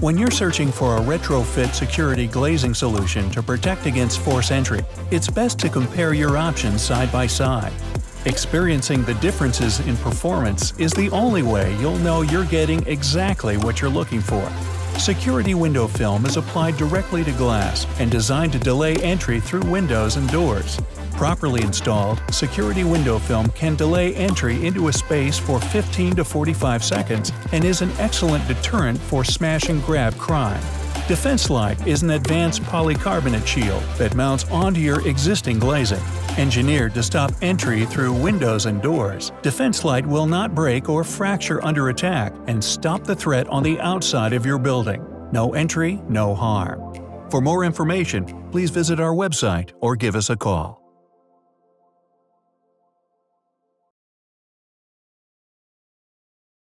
When you're searching for a retrofit security glazing solution to protect against forced entry, it's best to compare your options side by side. Experiencing the differences in performance is the only way you'll know you're getting exactly what you're looking for. Security window film is applied directly to glass and designed to delay entry through windows and doors. Properly installed, security window film can delay entry into a space for 15 to 45 seconds and is an excellent deterrent for smash-and-grab crime. Defense Light is an advanced polycarbonate shield that mounts onto your existing glazing. Engineered to stop entry through windows and doors, Defense Light will not break or fracture under attack and stop the threat on the outside of your building. No entry, no harm. For more information, please visit our website or give us a call.